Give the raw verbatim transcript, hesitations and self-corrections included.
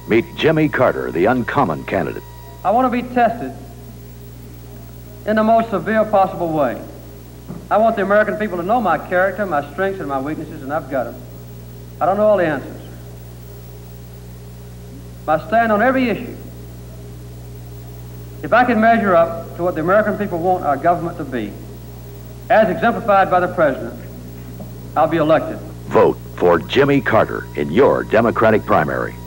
Meet Jimmy Carter, the uncommon candidate. I want to be tested in the most severe possible way. I want the American people to know my character, my strengths, and my weaknesses, and I've got them. I don't know all the answers. I stand on every issue. If I can measure up to what the American people want our government to be, as exemplified by the President, I'll be elected. Vote for Jimmy Carter in your Democratic primary.